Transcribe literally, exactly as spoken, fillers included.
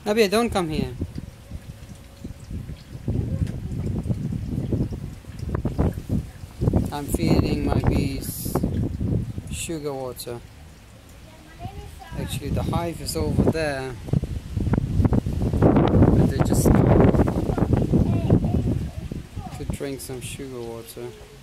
Nabia, don't come here. I'm feeding my bees sugar water. Actually, the hive is over there, but they just to drink some sugar water.